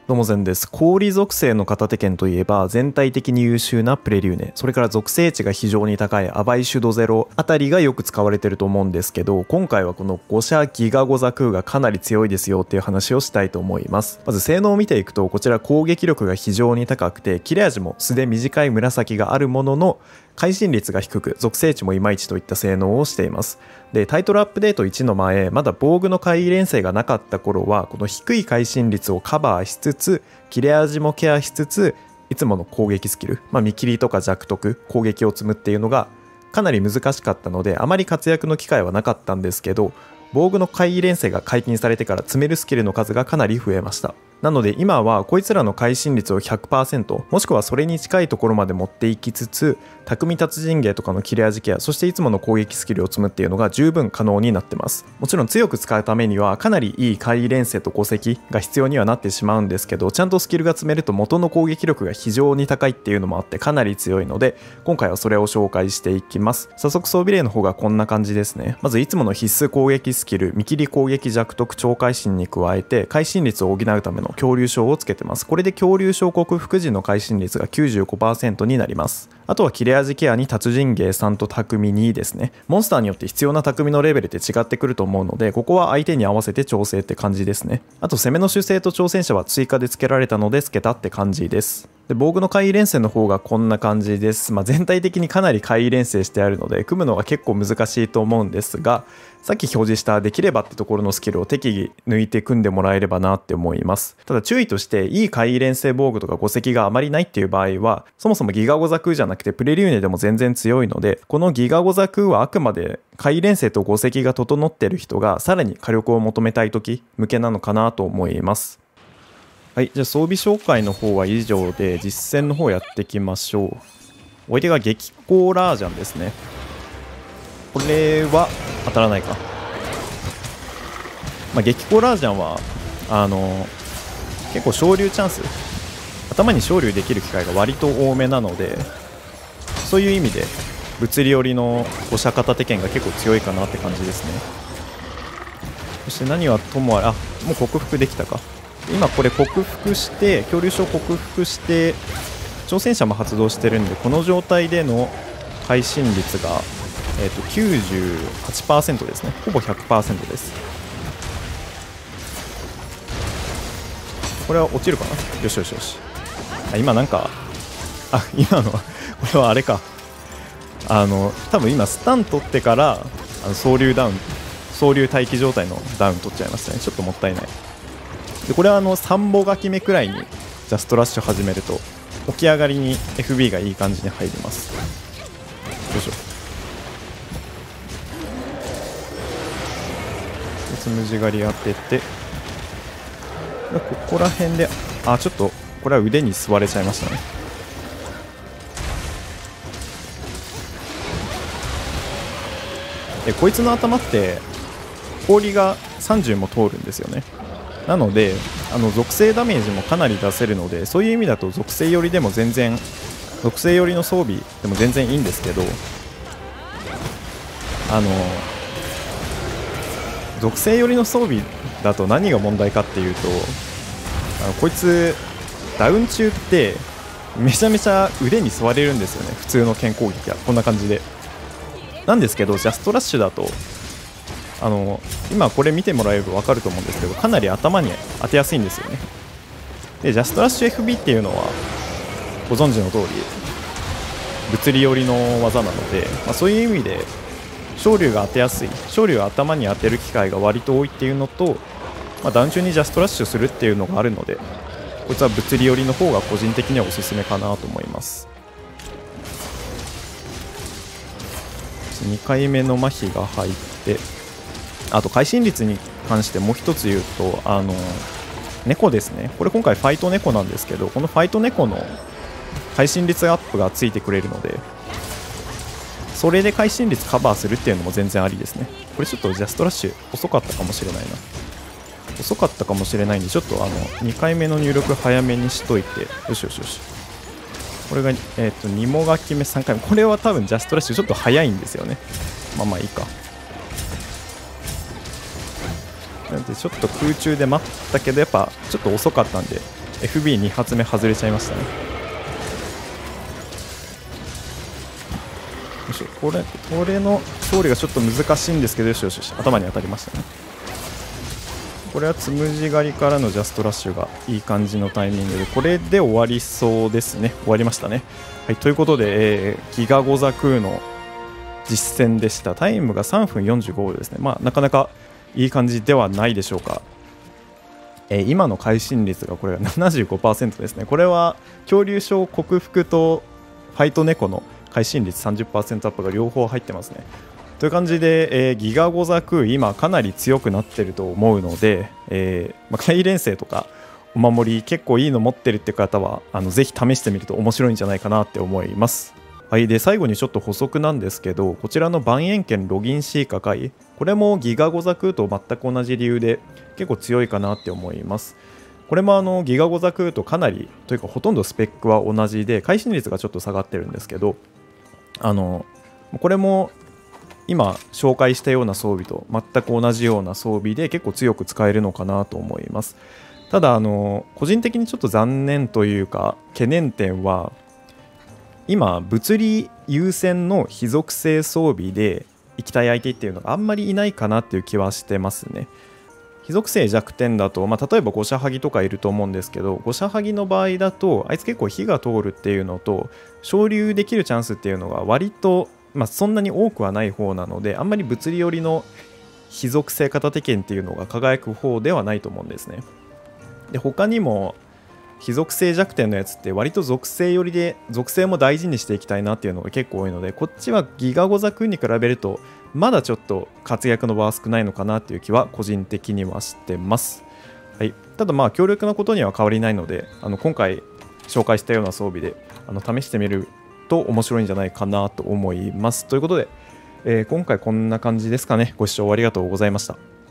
どうもゼンです。氷属性の片手剣といえば全体的に優秀なプレリューネ、それから属性値が非常に高いアバイシュドゼロあたりがよく使われてると思うんですけど、今回はこの5社ギガゴザクーがかなり強いですよっていう話をしたいと思います。まず性能を見ていくと、こちら攻撃力が非常に高くて切れ味も素で短い紫があるものの会心率が低く属性値もいまいちといった性能をしています。でタイトルアップデート1の前、まだ防具の怪異連星がなかった頃はこの低い会心率をカバーしつつ切れ味もケアしつついつもの攻撃スキル、見切りとか弱特攻撃を積むっていうのがかなり難しかったのであまり活躍の機会はなかったんですけど、防具の怪異連星が解禁されてから積めるスキルの数がかなり増えました。なので今はこいつらの会心率を 100% もしくはそれに近いところまで持っていきつつ、匠達人芸とかの切れ味ケア、そしていつもの攻撃スキルを積むっていうのが十分可能になってます。もちろん強く使うためにはかなりいい怪異連星と5石が必要にはなってしまうんですけど、ちゃんとスキルが積めると元の攻撃力が非常に高いっていうのもあってかなり強いので、今回はそれを紹介していきます。早速装備例の方がこんな感じですね。まずいつもの必須攻撃スキル見切り攻撃弱特超会心に加えて会心率を補うための恐竜症をつけてます。これで恐竜症克服時の会心率が 95% になります。あとは切れ味ケアに達人芸3と匠2ですね。モンスターによって必要な匠のレベルって違ってくると思うので、ここは相手に合わせて調整って感じですね。あと攻めの守勢と挑戦者は追加で付けられたので付けたって感じです。で防具の怪異連星の方がこんな感じです。全体的にかなり怪異連星してあるので組むのは結構難しいと思うんですが、さっき表示したできればってところのスキルを適宜抜いて組んでもらえればなって思います。ただ注意として、いい怪異連星防具とか5石があまりないっていう場合はそもそもギガゴザクーじゃなくてプレリューネでも全然強いので、このギガゴザクーはあくまで怪異連星と5石が整ってる人がさらに火力を求めたい時向けなのかなと思います。はい、じゃあ装備紹介の方は以上で実戦の方やっていきましょう。お相手が激高ラージャンですね。これは当たらないか。激高ラージャンは結構昇竜チャンス、頭に昇竜できる機会が割と多めなので、そういう意味で物理寄りの5社片手剣が結構強いかなって感じですね。そして何はともあれ、もう克服できたか。今これ克服して恐竜症克服して挑戦者も発動してるんで、この状態での会心率が、98% ですね。ほぼ 100% です。これは落ちるかな。よしよしよし。今なんか今のはこれはあれか、多分今スタン取ってから総流ダウン、総流待機状態のダウン取っちゃいましたね。ちょっともったいない。でこれは3歩書き目くらいにジャストラッシュ始めると起き上がりに FB がいい感じに入ります。よいしょ。つむじ狩り当てて、ここら辺でちょっとこれは腕に吸われちゃいましたね。こいつの頭って氷が30も通るんですよね。なので属性ダメージもかなり出せるので、そういう意味だと属性寄りでも全然、属性寄りの装備でも全然いいんですけど、属性寄りの装備だと何が問題かっていうと、こいつダウン中ってめちゃめちゃ腕に吸われるんですよね。普通の剣攻撃はこんな感じでなんですけど、ジャストラッシュだと今これ見てもらえれば分かると思うんですけど、かなり頭に当てやすいんですよね。でジャストラッシュ FB っていうのはご存知の通り物理寄りの技なので、そういう意味で昇竜が当てやすい、昇竜を頭に当てる機会が割と多いっていうのと、ダウン中にジャストラッシュするっていうのがあるので、こいつは物理寄りの方が個人的にはおすすめかなと思います。2回目の麻痺が入って、あと会心率に関してもう一つ言うと、猫ですね。これ今回ファイト猫なんですけど、このファイト猫の会心率アップがついてくれるので、それで会心率カバーするっていうのも全然ありですね。これちょっとジャストラッシュ遅かったかもしれないな。遅かったかもしれないんで、ちょっと2回目の入力早めにしといて、よしよしよし。これが2もがき目3回目、これは多分ジャストラッシュちょっと早いんですよね。まあいいか。なのでちょっと空中で待ったけど、やっぱちょっと遅かったんで FB2 発目外れちゃいましたね。よし、これの勝利がちょっと難しいんですけど、よしよしよし、頭に当たりましたね。これはつむじ狩りからのジャストラッシュがいい感じのタイミングで、これで終わりそうですね。終わりましたね。はい、ということで、ギガゴザクーの実戦でした。タイムが3分45秒ですね。まあ、なかなかいい感じではないでしょうか。今の会心率がこれが 75% ですね。これは恐竜症克服とファイトネコの会心率 30% アップが両方入ってますね。という感じで、ギガゴザクー今かなり強くなってると思うので、海連星とかお守り結構いいの持ってるって方はぜひ試してみると面白いんじゃないかなって思います。はい、で最後にちょっと補足なんですけど、こちらの万円券ロギン C か回、これもギガゴザクーと全く同じ理由で結構強いかなって思います。これもギガゴザクーとかなりというかほとんどスペックは同じで、会心率がちょっと下がってるんですけど、これも今紹介したような装備と全く同じような装備で結構強く使えるのかなと思います。ただ個人的にちょっと残念というか懸念点は、今物理優先の非属性装備で行きたい相手っていうのがあんまりいないかなっていう気はしてますね。非属性弱点だと、例えばゴシャハギとかいると思うんですけど、ゴシャハギの場合だとあいつ結構火が通るっていうのと昇竜できるチャンスっていうのが割と、そんなに多くはない方なので、あんまり物理寄りの非属性片手剣っていうのが輝く方ではないと思うんですね。で他にも非属性弱点のやつって割と属性寄りで、属性も大事にしていきたいなっていうのが結構多いので、こっちはギガゴザクーに比べるとまだちょっと活躍の場は少ないのかなっていう気は個人的にはしてます。はい、ただ強力なことには変わりないので、今回紹介したような装備で試してみると面白いんじゃないかなと思います。ということで、今回こんな感じですかね。ご視聴ありがとうございました。